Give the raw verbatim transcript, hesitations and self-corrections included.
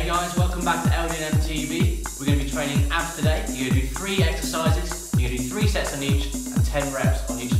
guys, welcome back to L D N M T V. We're going to be training abs today. You're going to do three exercises, you're going to do three sets on each and ten reps on each